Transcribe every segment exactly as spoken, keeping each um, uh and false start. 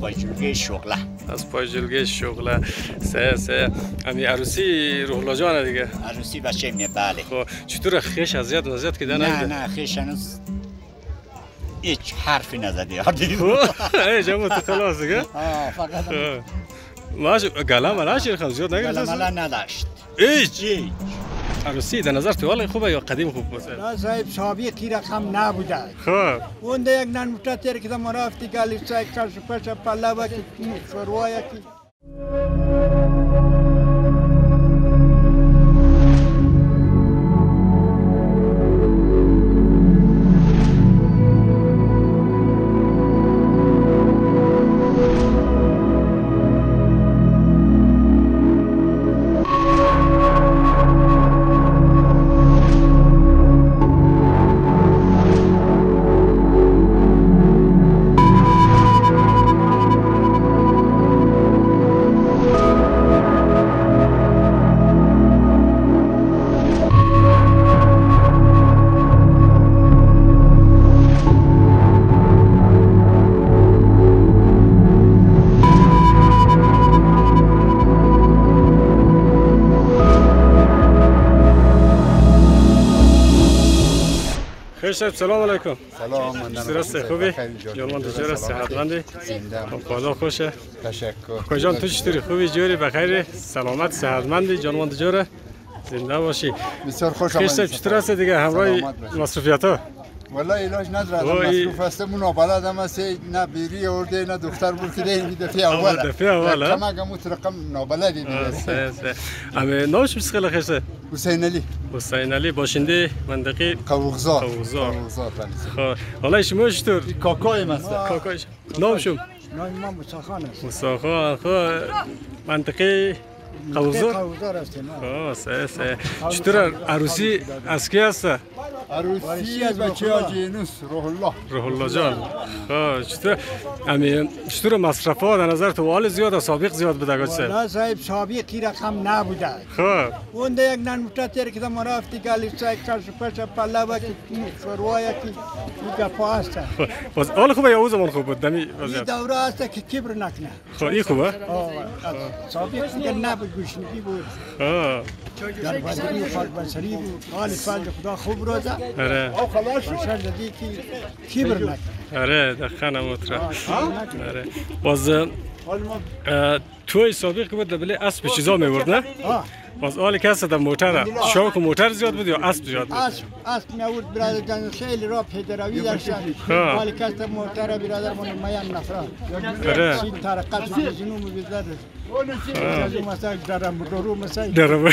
پای جلگه شغله. از پای جلگه شغله. سه سه. امی عروسی روحلا جانه دیگه. عروسی بچه میه بله. خب چطور خیش اذیت اذیت کردن؟ نه نه خیش هنوز هیچ حرفی نزدی آردی. ای جمع تو خلاص دیگه؟ آه فقط ماش گلا ملا شیر خم زیاد نگرفت. گلا ملا نداشت. هیچ. هیچ. عروسی در نظر تو حال خوبه یا قدیم خوب باشه؟ نه صاحب سابقی رقم نبوده. خب. اون یک نان متأثر که ما رفتی گالی سعی کاش پس پلا با کی شروعی کی. سلام علیکم. سلام من درسته خوبی؟ جوان تجار صحتمندی؟ خدا خوشه. تشکر. کجان تو چطوری؟ خوبی جوری بخیر سلامت صحتمندی جوان تجار زنده باشی. بسیار خوش آمدید. کیش چطور است دیگه همراه مصروفیات‌ها؟ والله علاج ندارم مصروف هستم اون بلدم است نه بیری ارده نه دختر بود که این دفعه اول دفعه اول کما گموت رقم نابلدی دیگه سه سه ام نوش مسخله خسته حسین علی حسین علی باشنده منطقه قوقزار قوقزار قوقزار خب حالا شما چطور کاکای مثلا کاکای نام شما نام ما مساخان است مساخان خب منطقه قوقزار قوقزار است خب سه سه چطور عروسی از کی است عروسی از بچه حاجی اینوس روح الله روح الله جان خب چطور امی چطور مصرفات در نظر تو حال زیاد سابق زیاد بوده گفت نه صاحب سابقی رقم نبوده خب اون یک نان متأثر که ما رفتی گالی سعی کاش پس پلا با کی شروعی کی دیگه پاست باز حال خوبه یا او زمان خوب بود دمی این دوره است که کبر نکنه خب این خوبه سابق که نبود گوشنگی بود در بدری و خاک بسری بود حال فضل خدا خوب روزه آره او خلاص شد دیگه کی کبر نکنه آره دخانه متره آره باز توی سابق که بود دبله اسب چیزا میورد نه باز حال کس در موتر شوق موتر زیاد بود یا اسب زیاد بود اسب اسب میورد برادر جان خیلی را پیدروی داشتن حال کس در موتر برادر من میان نفران آره این طرقت جنوب بیزد از مثلا درم رو مثلا درم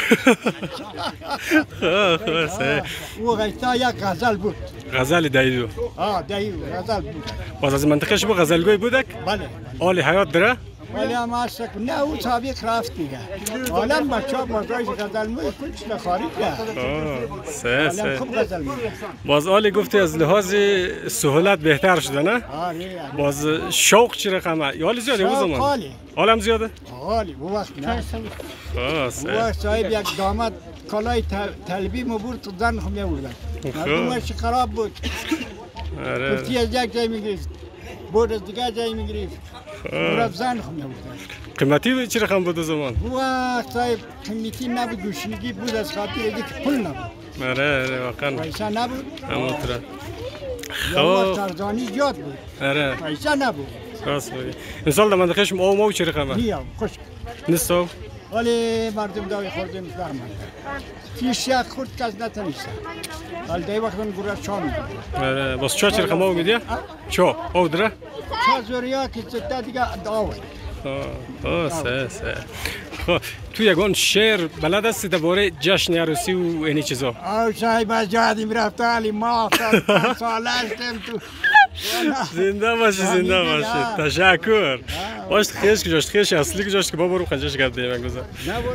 خلاص او غیتا یک غزل بود غزل دایدو آه دایدو غزل بود باز از منطقه شما غزلگوی بودک بله حال حیات داره ولی هم هست نه او سابق رفت دیگه عالم بچه ها بازایش غزل می کلش نخارید آه سه سه خوب غزل می باز حالی گفتی از لحاظ سهولت بهتر شده نه؟ آره باز شوق چی رقمه؟ یا حالی زیاده او زمان؟ حالی حالم زیاده؟ حالی او وقت نه آه او سه وقت صاحب یک داماد کالای طلبی مبور تو زن خم میوردن مردمش خراب بود آره کفتی از یک جای میگرفت بود از دیگه جای میگرفت مرد زن خم میوردن قیمتی چی رقم بود او زمان؟ او وقت صاحب قیمتی نبود گوشنگی بود از خاطر دیگه پول نبود آره آره واقعا پیسه نبود همونطوره یا ترزانی زیاد بود آره پیسه نبود راست میگی امسال در منطقه شما او مو چی رقمه؟ نیا خوش نیستو؟ ولی مردم داوی خوردیم فرمان تیش یک خورد کس نتنیسته ولی دی وقت اون گروه چا میدیم آره باز چا چی رقمه او میدیه؟ چا او داره؟ چا زوریا که زده دیگه داوی آه سه سه خب تو یگان شعر بلد هستی درباره جشن عروسی و اینی چیزا؟ او صاحب از جادی میرفته علی ما پنج ساله هستم تو زنده باشی زنده باشی تشکر باش خیش کجاست خیش اصلی کجاست که با برو خنجش کرد دیگه گذار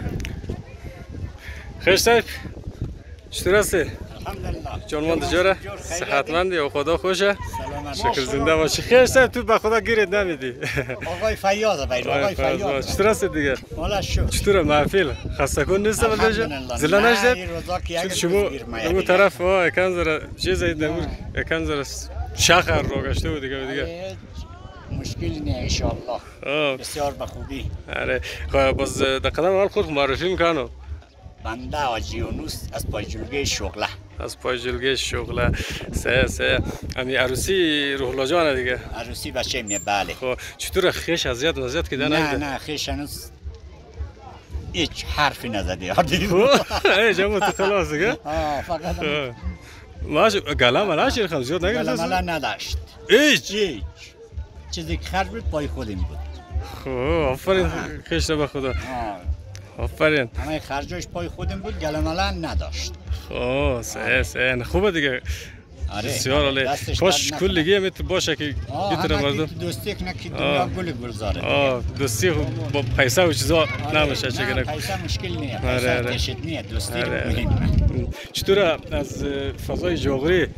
خیش صاحب چطور هستی؟ جانمان دجاره صحتمندی و خدا خوشه شکر زنده باشی خیش صاحب تو به خدا گیرت نمیدی آقای فیاض باید آقای فیاض چطور هستی دیگه؟ والا شو چطوره محفل خسته کن نیست بلدش زله نشد شما اون طرف ها یکم زره چیز نمور یکم زره شخر رو گشته بود دیگه دیگه مشکلی نه انشالله. آه. بسیار به خوبی. آره خب باز در قدم اول خود معرفی میکنم. بنده حاجی یونس از پایجلگه شغله. از پایجلگه شغله. سه سه امی عروسی روح الله جان دیگه. عروسی بچه میه بله. خب چطور خیش اذیت اذیت کردن؟ نه نه خیش هنوز هیچ حرفی نزده یادی. ای جمع تو خلاص دیگه. آه فقط ماش گلا ملا شیر خم زیاد نگرفت. گلا ملا نداشت. هیچ هیچ. چیزی که خرج بود پای خودم بود. خب آفرین خیش به خدا. آفرین. همه خرجش پای خودم بود گلا ملا نداشت. خب سه سه خوبه دیگه. آره. بسیار عالی. کاش کلگی میت باشه که بیتره مردم. دوستی کنه که دنیا گل گلزاره. آه دوستی با پیسه و چیزا نمیشه چه کنه. پیسه مشکل نیه. پیسه تشت نیه. دوستی مهمه. چطور از فضای جغری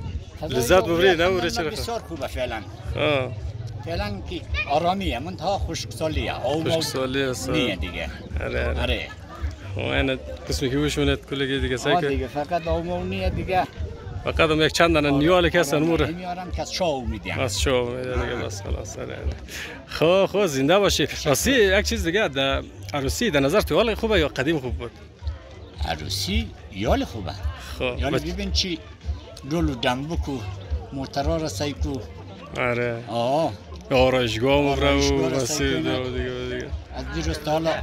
لذت ببری نبوده چرا؟ بسیار خوبه فعلا. آه. فعلا که آرامیه منتها خشکسالیه. خشکسالی است. نیه دیگه. آره. آره. وانا قسمی که وشونت کلگی دیگه سعی که دیگه فقط آمونیه دیگه. فقط هم یک چند دانه نیالی که هستن موره. میارم که از شاو میدیم. از شاو میدیم دیگه بس خلاص. خب خب زنده باشی. راستی یک چیز دیگه در عروسی در نظر تو حال خوبه یا قدیم خوب بود؟ عروسی یال خوبه. خب. یال ببین چی دل و دنبک و موترا رسایی کو. آره. آه. آرایشگاه مبره و مسیر دیگه دیگه. از دیروز تا حالا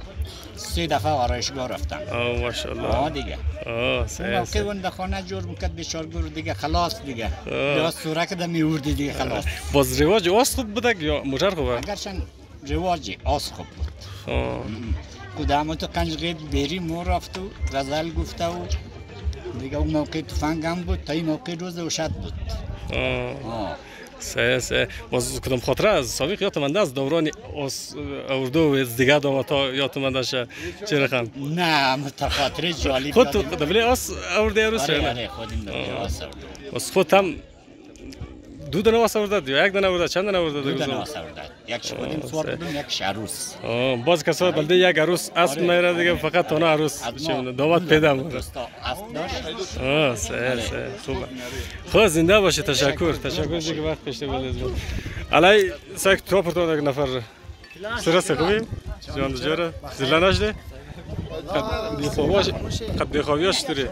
سه دفعه آرایشگاه رفتم. آه ماشاءالله. آه دیگه. آه سه. اون موقع اون خانه جور میکرد بیچارگور دیگه خلاص دیگه. یا سوره کده میوردی دیگه خلاص. باز رواج آس خوب بوده یا موتر خوبه؟ اگرچه رواج آس خوب بود. آه. کدام تو کنجقید بری مور رفت و غزل گفته و دیگه اون موقع تفنگم بود تا این موقع روز و شد بود. آه. سه سه باز کدام خاطره از سابق یادم از دوران اردو و از دیگه داماتا یادم داشته چه رقم؟ نه متخاطره جالب خود تو دبلی آس اورده عروس آره آره خودم دبلی آس اورده باز خود هم دو دانه آس اورده یا یک دانه اورده چند دانه اورده؟ دو دانه آس اورده یکش خودم سوار بودم یکش عروس باز کسا بلده یک عروس اسب میره دیگه فقط تانه عروس داماد پیدا میره اسب داشت آه سه سه خوبه خب زنده باشه تشکر تشکر دیگه وقت کشته بلد علی ساک تو پرتون یک نفر سرسته خوبی جان دجاره زلا نشده دی خواباش قد دی خوابیاش تری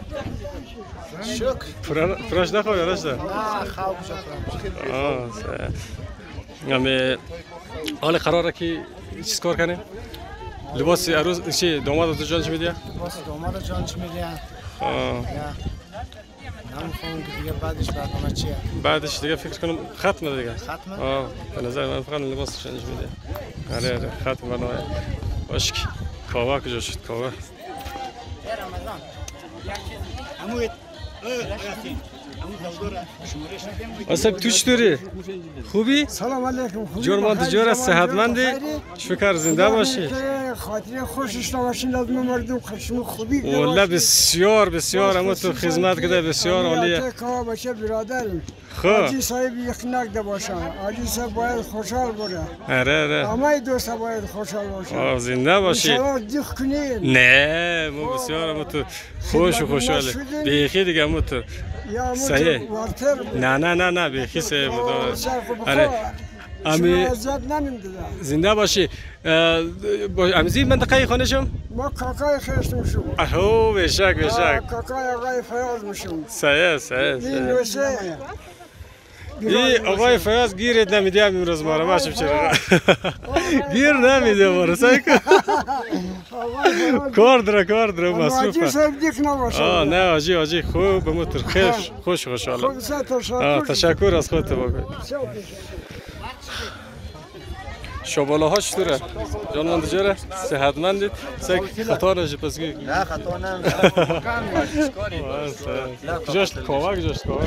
شکر فراش نخواه یا نشده؟ نه خواب شکر آه سه امی حال قراره که چیز کار کنیم؟ لباس عروس چی داماد تو جانش میدیا؟ لباس داماد جانش میدیا آه نمی‌فهمم که دیگه بعدش برنامه چیه؟ بعدش دیگه فکر کنم ختمه دیگه. ختمه؟ آه به نظر من فقط لباسش انجام میده. آره آره ختم برنامه. باش کاوا کجا شد کاوا؟ رمضان. عمویت. اصلا تو چطوری؟ خوبی؟ سلام علیکم خوبی؟ جرمان دجار صحتمندی؟ شکر زنده باشی. خاطر خوشش باشین لازم مردم خوشم خوبی. والله بسیار بسیار اما تو خدمت کرده بسیار عالیه. کار باشه برادرم. خب. آجی صاحب یک نقد باشه. آجی صاحب باید خوشحال باشه. آره آره. همه دوست باید خوشحال باشه. آه زنده باشی. انشالله دیخ کنیم. نه ما بسیار اما تو خوش و خوشحاله. بیخی دیگه اما تو. صحیح. نه نه نه نه بیخی سه بود. آره. امی زنده باشی. امیزی منطقه خانه شم؟ ما کاکای خیش میشم. اوه بشک بشک. کاکای آقای فیاض میشم. صحیح صحیح صحیح. این آقای فیاض گیرت نمیده امروز ما رو ماشم چرا؟ گیر نمیده ما رو سعی کن. کار داره کار داره مصروفه. آجی صاحب دیک نباشه. آه نه آجی آجی خوب بموتر خوش خوش خوشحاله. آه تشکر از خودت بگوی. شاباله ها چطوره؟ جانمان دجاره؟ صحتمندید؟ سگ خطا نشه پس گی؟ نه خطا نمیشه. کجاست کاوا کجاست کاوا؟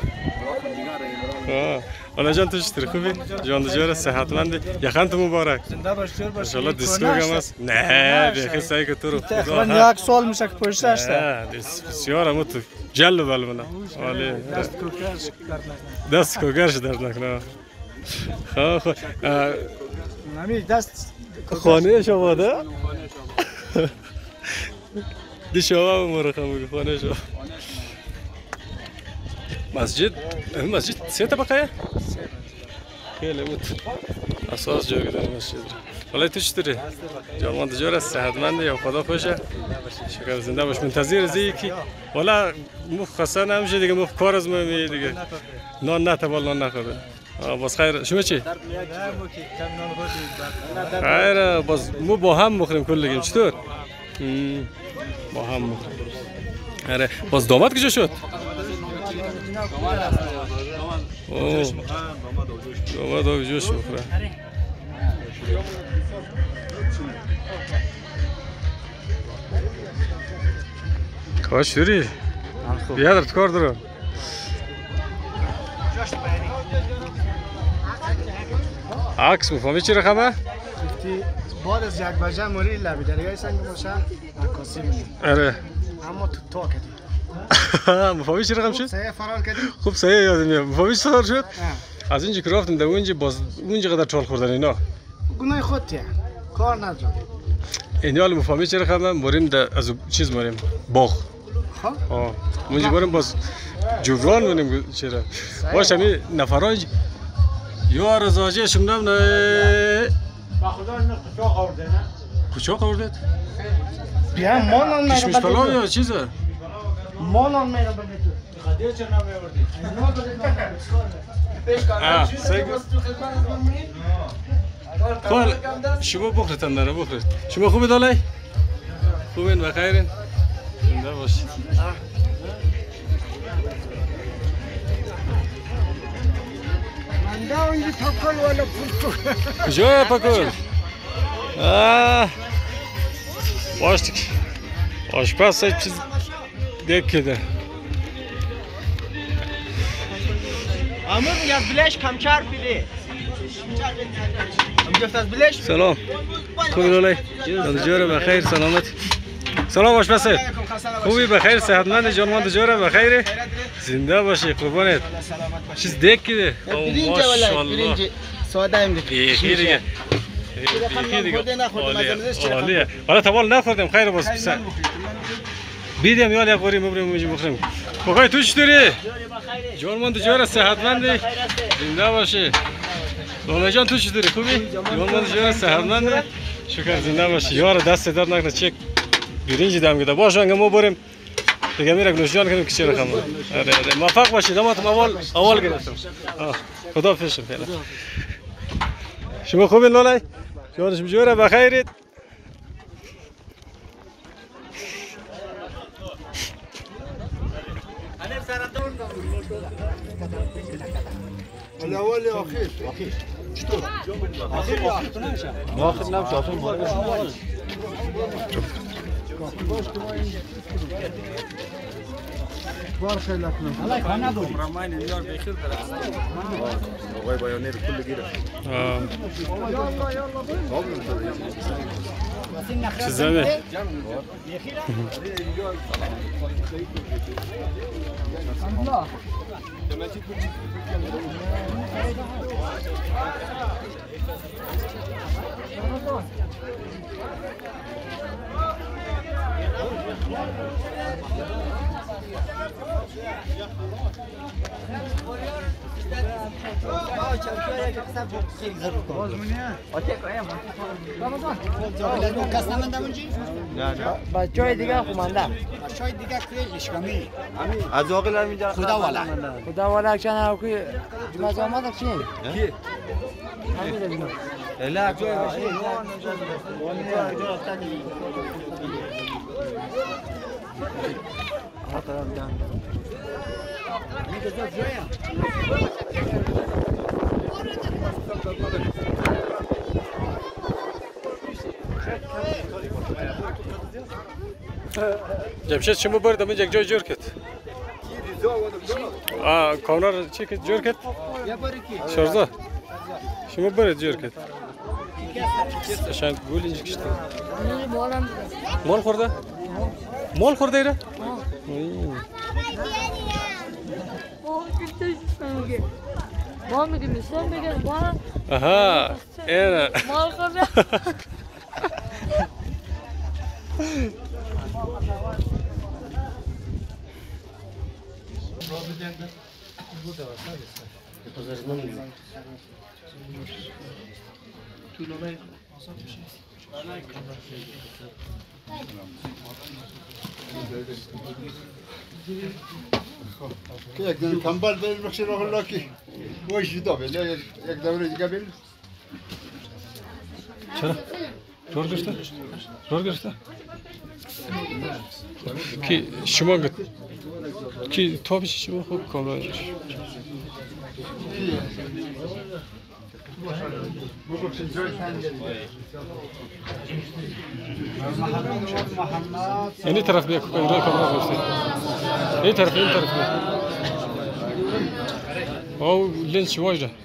آنا جان تو چطوری خوبی؟ جان دجاره صحتمندی؟ یخنت مبارک. زنده باش جور باش. انشالله دیسکو هم است. نه بیخی سعی که تو رو خدا. تقریبا یک سال میشه که پشت است. نه بسیار هم تو جل و بل منه. عالی. دست کوکرش درد نکنه. دست کوکرش درد نکنه. خب خب. نمی دست خانه شما ده؟ دی شما بماره خموگی خانه شما مسجد مسجد سه طبقه؟ خیلی بود اساس جا گذاری مسجد ولی تو چطوری؟ جوان دجور است صحتمندی یا خدا خوشه شکر زنده باش منتظر زی کی ولی مخ خسته نمیشه دیگه مخ کار از ما می دیگه نان نتوال نان نخورده باز خیر شما چی؟ خیر باز مو با هم بخوریم کلگیم چطور؟ با هم بخوریم آره باز داماد کجا شد؟ اوه داماد آب جوش بخوره کاش دوری؟ بیا درت کار دارم عکس مفهمی چی رقمه؟ بعد از یک بجه موری لبی دریای سنگ باشه عکاسی می‌کنی. آره اما تو تا کردی. مفهمی چی رقم شد؟ سه فرار کردی؟ خوب سه یادم میاد. مفهمی چی کار شد؟ از اینجا که رفتم در اونجا باز اونجا قدر چال خوردن اینا. گناه خودتیه. کار ندارم. این حال مفهمی چی رقمه؟ موریم در از چیز موریم باغ. ها؟ آه. اونجا موریم باز جبران موریم چرا؟ باش همی نفرانج یا رزاجی شمنم نه. با خدا اینو قچاق آورده نه؟ کجا آورده؟ بیا مانان میره. کشمش پلاو یا چیزه؟ مانان میره بده تو. خدیه چرا نمیوردی؟ آه سیگ. خال شما بخورید تندره بخورید. شما خوبی دالای؟ خوبین و خیرین؟ زنده باشید. منده اونجا تاکل والا پول کجا پکل؟ آه باش دیگه آشپز هیچ چیز دیگه کده امور میگه از بلش کمچر پیده امجفت از بلش سلام خوبی لولای جوره بخیر سلامت سلام آشپز خوبی بخیر صحتمند جانمند جوره بخیر زنده باشی قربانت چیز دیگه کده ماشاءالله ساده ایم دیگه خیلی دیگه عالیه حالا تبال نخوردیم خیر باز پسر بیدیم یال یک غوری مبریم موجی بخوریم بخوای تو چطوری؟ جانمند جوره صحتمندی زنده باشی لولا جان تو چطوری خوبی؟ جانمند جوره صحتمندی شکر زنده باشی یار دست در نکنه چک برنج دم گده باشه انگه ما بریم دیگه میره نوشیدن کنیم که چه رقم آره آره موفق باشید اما اول اول گرفتم خدا فیش فعلا شما خوبین لولای جانش بجوره بخیرید الاول یا اخیر اخیر چطور آخر یا آخر نمیشه آخر نمیشه آخر بار خیلی کنم الله کانا دو رمان یار بخیر در آقای بیانیر کل گیره چیزانه بچه‌های دیگه خومنده چای دیگه که اشکامی از آقل اینجا خدا والا خدا والا چن اوکی مزامات چی کی الا جای باشه جمشید شما برد من یک جای جور کت آه کانار چی کت جور کت شرزا شما برد جور کت شاید گول اینجا کشته مال خورده مال خورده ایره ما میگه مثال میگه ما آها ایره مال خورده که یک دونه کمبل بریم بخشی راه الله که باش جدا بله یک دوره دیگه بله چرا؟ زور گرفته؟ زور گرفته؟ کی شما گفت کی تابش شما خوب کاملا این طرف بیا کاملا کاملا گرفته این طرف این طرف بیا او لنز شواج ده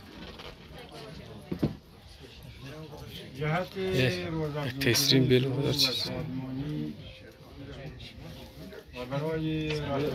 یک تیسرین بیلو بدار چیز برای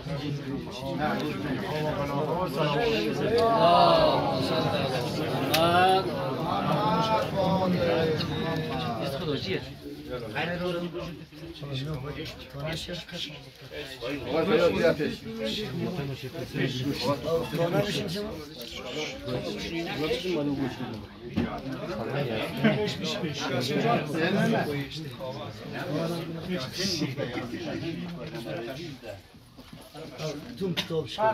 تون کتاب شد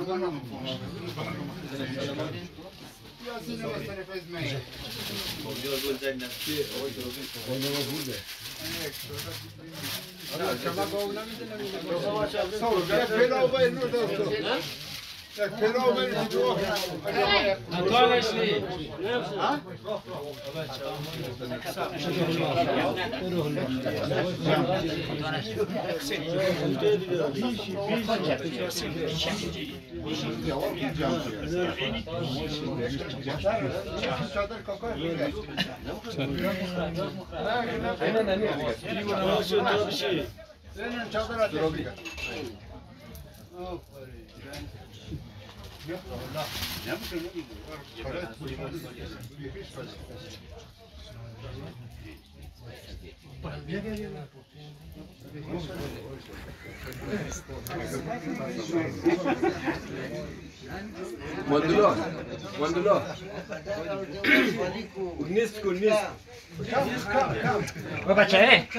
Mandula, mandula. Nisf kul nisf. بابا چه؟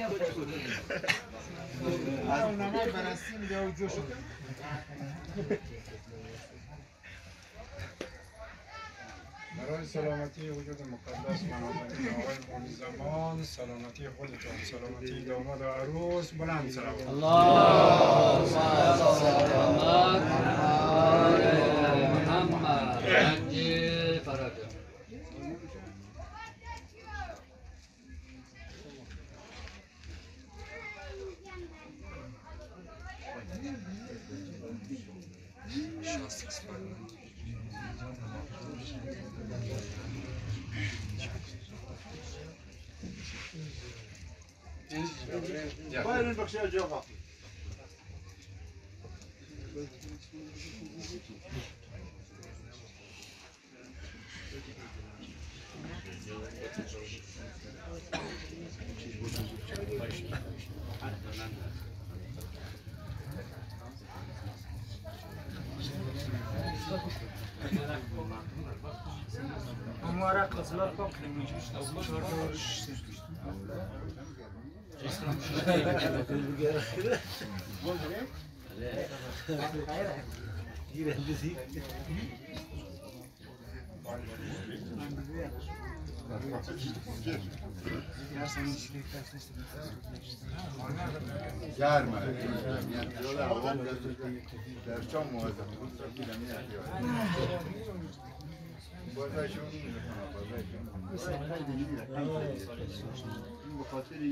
برای سلامتی وجود مقدس منازل آقای مولی زمان سلامتی خودتان سلامتی داماد و عروس بلند سلام اللهم صل على محمد عجل فرجه باید بخشی از جاها مبارک قسمت پاک گرمه در چون موازم بازایشون به خاطر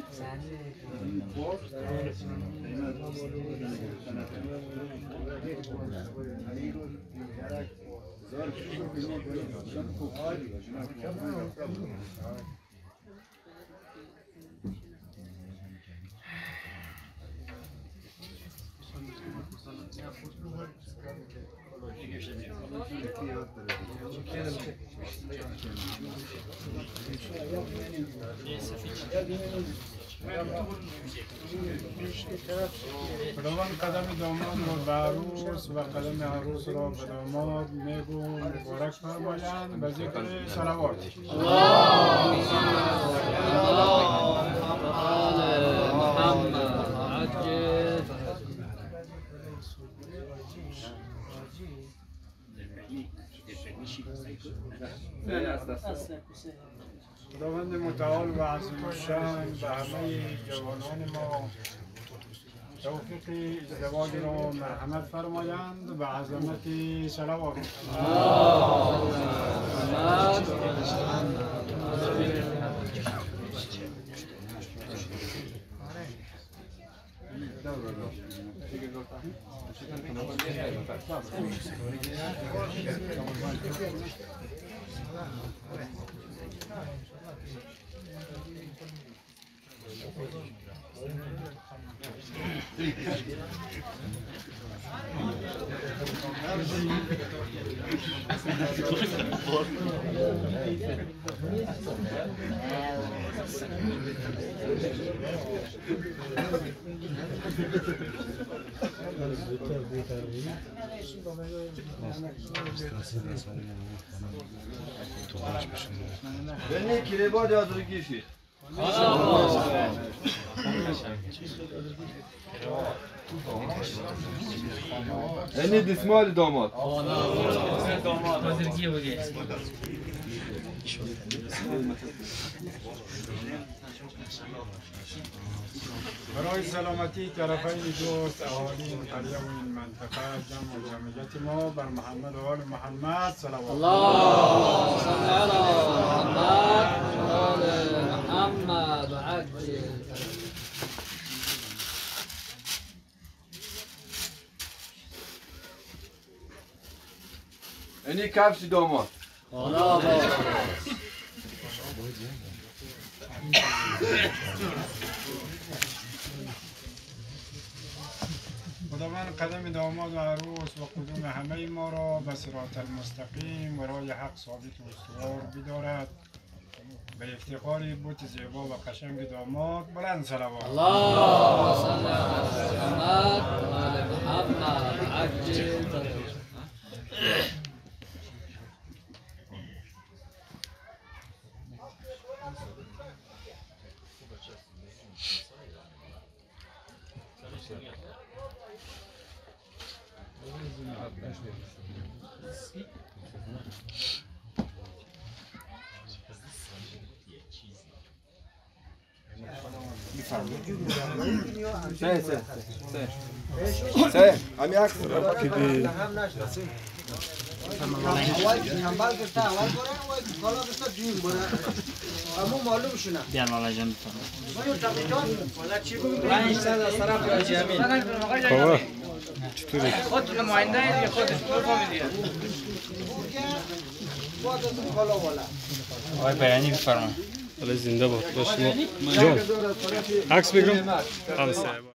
خداوند قدم داماد را به عروس و قدم عروس را به داماد میگو مبارک فرمایند به ذکر صلوات. خداوند متعال و عظیم الشان به همه جوانان ما توفیق ازدواج را مرحمت فرمایند به عظمت صلوات. Beni kireba da hazır kişi. Beni dismal damat. برای سلامتی طرفین دوست اهالی این قریه و این منطقه جمع و جمعیت ما بر محمد و آل محمد صلوات. اللهم صل على محمد و آل محمد و عجل. Beni kafsi damat. خدا باش. خداوند قدم داماد و عروس و قدوم همه ما را به صراط المستقیم و راه حق ثابت و استوار بدارد. به افتخار بوت زیبا و قشنگ داماد بلند صلوات. اللهم صل على محمد و آل محمد عجل. سه سه سه سه همی عکس بابا چطوری؟ خود نماینده یا خودش بفهمیدی؟ آقای بیانی بفرما. حالا زنده باد. جان عکس بگیرم.